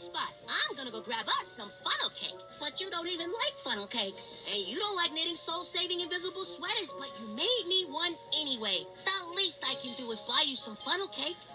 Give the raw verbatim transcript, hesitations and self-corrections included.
spot. I'm gonna go grab us some funnel cake. But you don't even like funnel cake. And you don't like knitting soul-saving invisible sweaters, but you made me one anyway. The least I can do is buy you some funnel cake.